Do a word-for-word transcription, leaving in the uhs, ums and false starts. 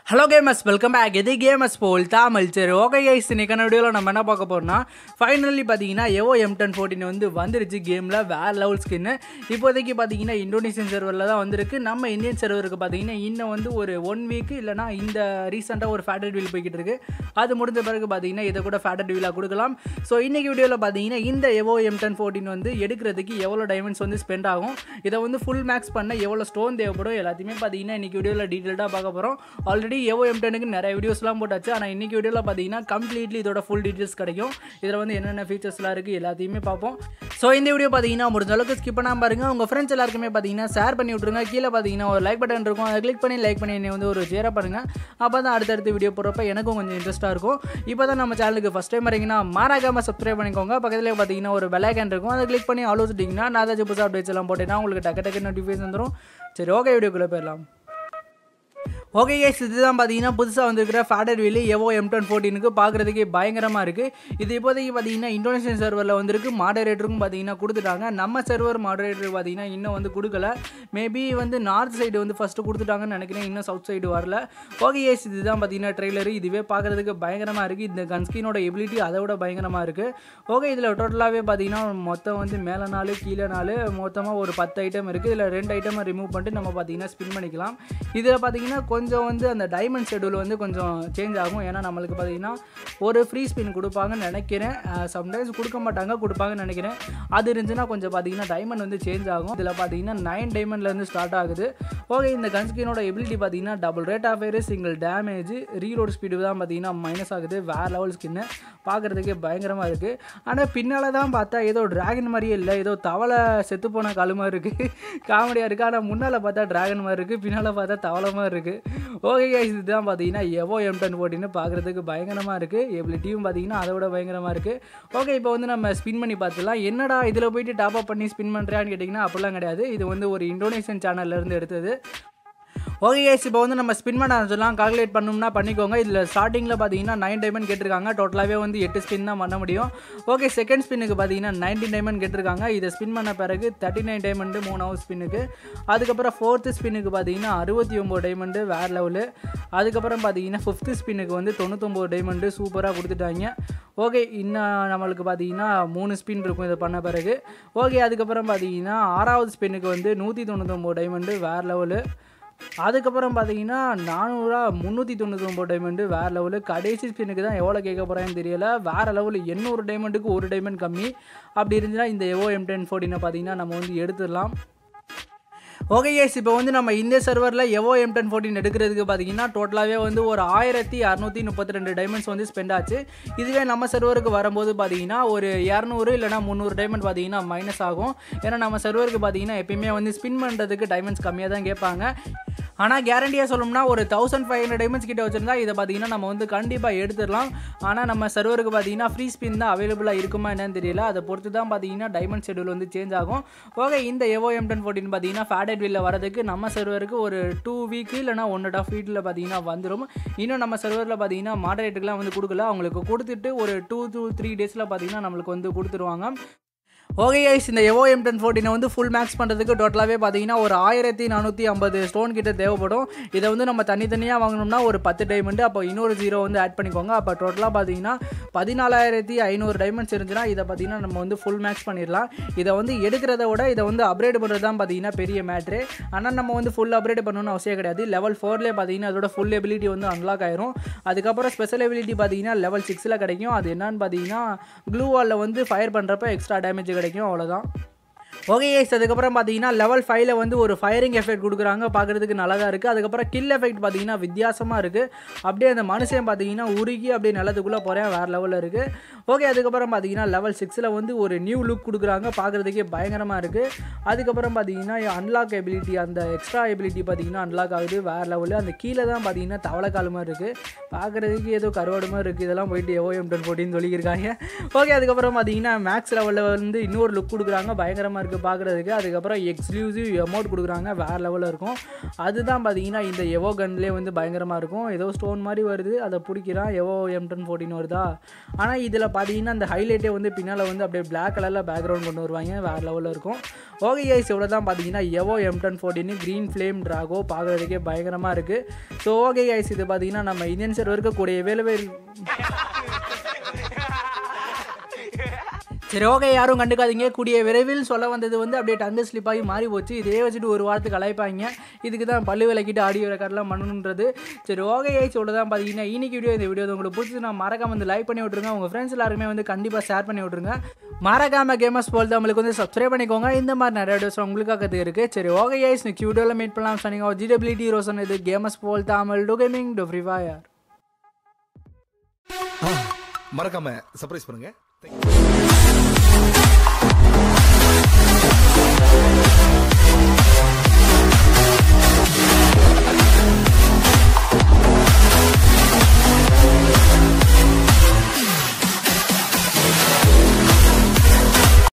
Hello gamers, welcome back. இது gamers போல் தமிழ். சரி, ஓகே கைஸ், இன்னைக்கான வீடியோவில் நம்ம என்ன பார்க்க போகிறோம்னா, ஃபைனலி பார்த்தீங்கன்னா எவோ எம் டென் ஃபோர்டீன் வந்து வந்துருச்சு கேமில். வேறு லெவல் ஸ்கின்னு. இப்போதைக்கு பார்த்தீங்கன்னா இந்தோனேஷியன் சர்வரில் தான் வந்திருக்கு. நம்ம இந்தியன் சர்வருக்கு பார்த்தீங்கன்னா இன்னும் வந்து ஒரு ஒன் வீக் இல்லைனா இந்த ரீசெண்டாக ஒரு ஃபேட்டட் வீல் போய்கிட்டு இருக்கு. அது முடிஞ்ச பிறகு பார்த்தீங்கன்னா இதை கூட ஃபேட்டட் வீலாக கொடுக்கலாம். ஸோ இன்றைக்கி வீடியோவில் பார்த்தீங்கன்னா இந்த எவோ எம் டென் ஃபோர்டீன் வந்து எடுக்கிறதுக்கு எவ்வளோ டைமண்ட்ஸ் வந்து ஸ்பெண்ட் ஆகும், இதை வந்து ஃபுல் மேக்ஸ் பண்ண எவ்வளோ ஸ்டோன் தேவைப்படும், எல்லாத்தையுமே பார்த்தீங்கன்னா இன்றைக்கி வீடியோவில் டீட்டெயில்டாக பார்க்க போகிறோம். ஆல்ரெடி எவோ எம் டெனுக்கு நிறைய வீடியோஸ்லாம் போட்டாச்சு. ஆனால் இன்றைக்கி வீடியோவில் பார்த்தீங்கன்னா கம்ப்ளீட்லி இதோட ஃபுல் டீட்டெயில்ஸ் கிடைக்கும். இதில் வந்து என்னென்ன ஃபீச்சர்ஸ்லாம் இருக்குது எல்லாத்தையுமே பார்ப்போம். ஸோ இந்த வீடியோ பார்த்தீங்கன்னா முடிஞ்ச அளவுக்கு ஸ்கிப் பண்ணாமல் பாருங்கள். உங்கள் ஃப்ரெண்ட்ஸ் எல்லாருக்குமே பார்த்தீங்கன்னா ஷேர் பண்ணி விட்ருங்க. கீழே பார்த்தீங்கன்னா ஒரு லைக் பட்டன் இருக்கும், அதை கிளிக் பண்ணி லைக் பண்ணி என்னை வந்து ஒரு ஷேராக பண்ணுங்கள். அப்போ தான் அடுத்தடுத்து வீடியோ போடுறப்ப எனக்கும் கொஞ்சம் இன்ட்ரெஸ்ட்டாக இருக்கும். இப்போ தான் நம்ம சேனலுக்கு ஃபஸ்ட் டைம் வரீங்கன்னா மறக்காமல் சப்ஸ்கிரைப் பண்ணிக்கோங்க. பக்கத்தில் பார்த்தீங்கன்னா ஒரு பெல் ஐகான் இருக்கும், அதை கிளிக் பண்ணி ஆல் வச்சுட்டிங்கன்னா நான் ஏதாச்சும் புதுசாக அப்டேட்ஸ் எல்லாம் போட்டேன்னா உங்களுக்கு டக்கு டக்கு நோட்டிஃபிகேஷன் வந்துடும். சரி, ஓகே, வீடியோக்குள்ளே போயிடலாம். ஓகே கைஸ், இதுதான் பார்த்தீங்கன்னா புதுசாக வந்துருக்கிற faded wheel evo M ten ஃபோர்டீனுக்கு பார்க்குறதுக்கே பயங்கரமாக இருக்குது. இது இப்போதைக்கு பார்த்தீங்கன்னா இந்தோனேஷியன் சர்வரில் வந்துருக்கு. மாடரேட்டருக்கும் பார்த்தீங்கன்னா கொடுத்துட்டாங்க. நம்ம சர்வர் மாடரேட்டர் பார்த்தீங்கன்னா இன்னும் வந்து கொடுக்கல. மேபி வந்து நார்த் சைடு வந்து ஃபஸ்ட்டு கொடுத்துட்டாங்கன்னு நினைக்கிறேன், இன்னும் சவுத் சைடு வரல. ஓகே கைஸ், இதுதான் பார்த்தீங்கன்னா ட்ரெய்லரு. இதுவே பார்க்குறதுக்கு பயங்கரமாக இருக்குது. இந்த கன்ஸ்கினோட எபிலிட்டி அதை விட பயங்கரமாக இருக்குது. ஓகே, இதில் டோட்டலாகவே பார்த்தீங்கன்னா மொத்தம் வந்து மேலே நாலு கீழே நாலு மொத்தமாக ஒரு பத்து ஐட்டம் இருக்குது. இதில் ரெண்டு ஐட்டமை ரிமூவ் பண்ணிட்டு நம்ம பார்த்தீங்கன்னா ஸ்பின் பண்ணிக்கலாம். இதில் பார்த்தீங்கன்னா கொஞ்சம் வந்து அந்த டைமண்ட் ஷெடியூல் வந்து கொஞ்சம் சேஞ்ச் ஆகும். ஏன்னா நம்மளுக்கு பார்த்தீங்கன்னா ஒரு ஃப்ரீ ஸ்பின் கொடுப்பாங்கன்னு நினைக்கிறேன். சம்டைம்ஸ் கொடுக்க மாட்டாங்க, கொடுப்பாங்கன்னு நினைக்கிறேன். அது இருந்துச்சுன்னா கொஞ்சம் பார்த்தீங்கன்னா டைமண்ட் வந்து சேஞ்ச் ஆகும். இதில் பார்த்தீங்கன்னா நைன் டைமண்ட்லேருந்து ஸ்டார்ட் ஆகுது. ஓகே, இந்த கன்ஸ்கினோட எபிலிட்டி பார்த்தீங்கன்னா double rate of fire, single damage, reload speed தான் பார்த்தீங்கன்னா மைனஸ் ஆகுது. வேறு லெவல் ஸ்கின்னு பார்க்குறதுக்கே பயங்கரமாக இருக்குது. ஆனால் பின்னால் தான் பார்த்தா ஏதோ ட்ராகன் மாதிரியே இல்லை, ஏதோ தவளை செத்து போன காலு மாதிரி இருக்குது. காமெடியாக இருக்குது. ஆனால் முன்னால் பார்த்தா ட்ராகன் மாதிரி இருக்குது, பின்னால் பார்த்தா தவளை மாதிரி இருக்குது. ஓகே கைஸ், இதுதான் பார்த்தீங்கன்னா எவோ எம் டென் ஃபோர்டீன் பார்க்குறதுக்கு பயங்கரமாக இருக்குது. எபிலிட்டியும் பார்த்தீங்கன்னா அதை விட பயங்கரமாக இருக்குது. ஓகே, இப்போ வந்து நம்ம ஸ்பின் பண்ணி பார்த்துலாம். என்னடா இதில் போய்ட்டு டாப் அப் பண்ணி ஸ்பின் பண்ணுறான்னு கேட்டிங்கன்னா அப்படிலாம் கிடையாது. இது வந்து ஒரு இந்தோனேஷியன் சேனல்லேருந்து எடுத்தது. ஓகே கைஸ், இப்போ வந்து நம்ம ஸ்பின் பண்ண சொல்லலாம். கால்குலேட் பண்ணோம்னா பண்ணிக்கோங்க. இதில் ஸ்டார்டிங்கில் பார்த்தீங்கன்னா நைன் டைமண்ட் கேட்டிருக்காங்க. டோட்டலாகவே வந்து எட்டு ஸ்பின் தான் பண்ண முடியும். ஓகே, செகண்ட் ஸ்பின்னுக்கு பார்த்தீங்கன்னா நைன்டீன் டைமண்ட் கேட்டிருக்காங்க. இதை ஸ்பின் பண்ண பிறகு தேர்ட்டி நைன் டைமண்டு மூணாவது ஸ்பின்னுக்கு. அதுக்கப்புறம் ஃபோர்த்து ஸ்பின்னுக்கு பார்த்தீங்கன்னா அறுபத்தி ஒம்பது டைமண்டு வேறு லெவலு. அதுக்கப்புறம் பார்த்தீங்கன்னா ஃபிஃப்த்து ஸ்பின்னுக்கு வந்து தொண்ணூத்தொம்பது டைமண்டு சூப்பராக கொடுத்துட்டாங்க. ஓகே, இன்னும் நம்மளுக்கு பார்த்தீங்கன்னா மூணு ஸ்பின் இருக்கும் இதை பண்ண பிறகு. ஓகே, அதுக்கப்புறம் பார்த்தீங்கன்னா ஆறாவது ஸ்பின்னுக்கு வந்து நூற்றி தொண்ணூத்தொம்பது டைமண்டு வேறு லெவலு. அதுக்கப்புறம் பார்த்தீங்கன்னா நானூறா முந்நூற்றி தொண்ணூற்றி ஒம்பது டைமண்டு வேறு லெவலு. கடைசி ஸ்பின்னுக்கு தான் எவ்வளோ கேட்க போகிறான்னு தெரியல. வேறு லெவலு எண்ணூறு டைமண்டுக்கு ஒரு டைமண்ட் கம்மி. அப்படி இருந்துச்சுன்னா இந்த எவோ எம் டென் ஃபோர்டீனை பார்த்தீங்கன்னா நம்ம வந்து எடுத்துடலாம். ஓகே கைஸ், இப்போ வந்து நம்ம இந்த சர்வரில் எவோ எம் டென் ஃபோர்டீன் எடுக்கிறதுக்கு பார்த்தீங்கன்னா டோட்டலாகவே வந்து ஒரு ஆயிரத்தி அறநூற்றி முப்பத்தி ரெண்டு டைமண்ட்ஸ் வந்து ஸ்பெண்ட் ஆச்சு. இதுவே நம்ம சர்வருக்கு வரும்போது பார்த்தீங்கன்னா ஒரு இரநூறு இல்லைனா முந்நூறு டைமண்ட் பார்த்தீங்கன்னா மைனஸ் ஆகும். ஏன்னா நம்ம சர்வருக்கு பார்த்தீங்கன்னா எப்பயுமே வந்து ஸ்பின் பண்ணுறதுக்கு டைமண்ட்ஸ் கம்மியாக தான் கேட்பாங்க. ஆனால் கேரண்டியாக சொல்லணும்னா ஒரு தௌசண்ட் ஃபைவ் ஹண்ட்ரட் டைமண்ட்ஸ் கிட்ட வச்சுருந்தா இதை பார்த்தீங்கன்னா நம்ம வந்து கண்டிப்பாக எடுத்துடலாம். ஆனால் நம்ம சர்வருக்கு பார்த்தீங்கன்னா ஃப்ரீ ஸ்பின் தான் அவைலபிளாக இருக்குமா என்னன்னு தெரியல. அதை பொறுத்து தான் பார்த்தீங்கன்னா டைமண்ட் ஷெடியூல் வந்து சேஞ்ச் ஆகும். ஓகே, இந்த எவோ எம் டென் ஃபோர்டீன் பார்த்தீங்கன்னா ஃபேட்டட் வீலில் வரதுக்கு நம்ம சர்வருக்கு ஒரு டூ வீக்கு இல்லைனா ஒன் அண்ட் ஆஃப் வீக்கில் பார்த்தீங்கன்னா வந்துடும். இன்னும் நம்ம சர்வரில் பார்த்தீங்கன்னா மாடரேட்டுக்கெலாம் வந்து கொடுக்கல. அவங்களுக்கு கொடுத்துட்டு ஒரு டூ டூ த்ரீ டேஸில் பார்த்தீங்கன்னா நம்மளுக்கு வந்து கொடுத்துருவாங்க. ஓகே கைஸ், இந்த எவோ எம் டென் ஃபோர்டீனை வந்து ஃபுல் மேக்ஸ் பண்ணுறதுக்கு டோட்டலாகவே பார்த்தீங்கன்னா ஒரு ஆயிரத்தி நானூற்றி ஐம்பது ஸ்டோன் கிட்ட தேவைப்படும். இதை வந்து நம்ம தனித்தனியாக வாங்கணும்னா ஒரு பத்து டைமண்டு, அப்போ இன்னொரு ஜீரோ வந்து ஆட் பண்ணிக்கோங்க. அப்போ டோட்டலாக பார்த்தீங்கன்னா பதினாலாயிரத்தி ஐநூறு டைமண்ட்ஸ் இருந்துச்சுன்னா இதை பார்த்தீங்கன்னா நம்ம வந்து ஃபுல் மேக்ஸ் பண்ணிடலாம். இதை வந்து எடுக்கிறத விட இதை வந்து அப்கிரேட் பண்ணுறது தான் பார்த்தீங்கன்னா பெரிய மேட்ரு. ஆனால் நம்ம வந்து ஃபுல் அப்கிரேட் பண்ணணும்னு அவசியம் கிடையாது. லெவல் ஃபோர்லேயே பார்த்தீங்கன்னா அதோட ஃபுல் எபிலிட்டி வந்து அன்லாக் ஆயிரும். அதுக்கப்புறம் ஸ்பெஷல் எபிலிட்டி பார்த்தீங்கன்னா லெவல் சிக்ஸில் கிடைக்கும். அது என்னன்னு பார்த்தீங்கன்னா க்ளூ வாலில் வந்து ஃபயர் பண்ணுறப்ப எக்ஸ்ட்ரா டேமேஜ் கிடைக்கும், அவ்வளோதான். ஓகே கைஸ், அதுக்கப்புறம் பார்த்தீங்கன்னா லெவல் ஃபைவ்ல வந்து ஒரு ஃபயரிங் எஃபெக்ட் கொடுக்குறாங்க. பார்க்குறதுக்கு நல்லா தான் இருக்குது. அதுக்கப்புறம் கில் எஃபெக்ட் பார்த்தீங்கன்னா வித்தியாசமாக இருக்குது. அப்படியே அந்த மனுஷன் பார்த்தீங்கன்னா உருகி அப்படியே நிலத்துக்குள்ளே போகிறேன், வேறு லெவலில் இருக்குது. ஓகே, அதுக்கப்புறம் பார்த்தீங்கன்னா லெவல் சிக்ஸில் வந்து ஒரு நியூ லுக் கொடுக்குறாங்க. பார்க்குறதுக்கே பயங்கரமாக இருக்குது. அதுக்கப்புறம் பார்த்தீங்கன்னா அன்லாக் எபிலிட்டி, அந்த எக்ஸ்ட்ரா எபிலிட்டி பார்த்தீங்கன்னா அன்லாக் ஆகுது, வேறு லெவலு. அந்த கீழே தான் பார்த்தீங்கன்னா தவளைக்கால் மாதிரி இருக்குது. பார்க்குறதுக்கு ஏதோ கருவாடு மாதிரி இருக்குது. இதெல்லாம் போயிட்டு எவோ எம் டென் ஃபோர்டீன் சொல்லியிருக்காங்க. ஓகே, அதுக்கப்புறம் பார்த்தீங்கன்னா மேக்ஸ் லெவலில் வந்து இன்னொரு லுக் கொடுக்குறாங்க, பயங்கரமாக இருக்குது. இருக்குது பார்க்குறதுக்கு. அதுக்கப்புறம் எக்ஸ்க்ளூசிவ் எமௌண்ட் கொடுக்குறாங்க, வேறு லெவலில் இருக்கும். அதுதான் பார்த்தீங்கன்னா இந்த எவோ கன்லேயே வந்து பயங்கரமாக இருக்கும். ஏதோ ஸ்டோன் மாதிரி வருது, அதை பிடிக்கிறான். எவோ எம் டென் ஃபோர்டீன் வருதா. ஆனால் இதில் பார்த்தீங்கன்னா அந்த ஹைலைட்டே வந்து பின்னால் வந்து அப்படியே பிளாக் கலரில் பேக்ரவுண்ட் கொண்டு வருவாங்க, வேறு லெவலில் இருக்கும். ஓகே கைஸ், இவ்வளோ தான் பார்த்தீங்கன்னா evo M ten fourteen green flame draco பார்க்குறதுக்கே பயங்கரமாக இருக்குது. ஸோ ஓகே கைஸ், இது பார்த்தீங்கன்னா நம்ம இந்தியன் சர்வருக்கு கூடிய வேலை. சரி ஓகே, யாரும் கண்டுக்காதீங்க. கூடிய விரைவில் சொல்ல வந்தது வந்து அப்படியே டங்கு ஸ்லிப்பாகி மாறி போச்சு. இதே வச்சுட்டு ஒரு வாரத்துக்கு அழைப்பாங்க. இதுக்கு தான் பல்லு விளக்கிட்டு ஆடியோ ரெக்கார்ட்லாம் பண்ணணுன்றது. சரி ஓகே கைஸ், இவ்வளோ தான் பார்த்தீங்கன்னா இன்னைக்கு வீடியோ. இந்த வீடியோ உங்களுக்கு பிடிச்சி நான் மறக்காம வந்து லைக் பண்ணி விட்ருங்க. உங்கள் ஃப்ரெண்ட்ஸ் எல்லாருமே வந்து கண்டிப்பாக ஷேர் பண்ணி விட்ருங்க. மறக்காம கேமர்ஸ் போல் தான் உங்களுக்கு வந்து சப்ஸ்கிரைப் பண்ணிக்கோங்க. இந்த மாதிரி நிறைய வீடியோஸ் உங்களுக்காக இருக்குது. சரி ஓகே கைஸ், நெக்ஸ்ட் வீடியோவில் மீட் பண்ணலாம். சொன்னீங்க ஜிடபிள்யூடி ரோசன், இது கேமர்ஸ் போல் Tamil to gaming to free fire. மறக்காம சர்ப்ரைஸ் பண்ணுங்க. We'll be right back.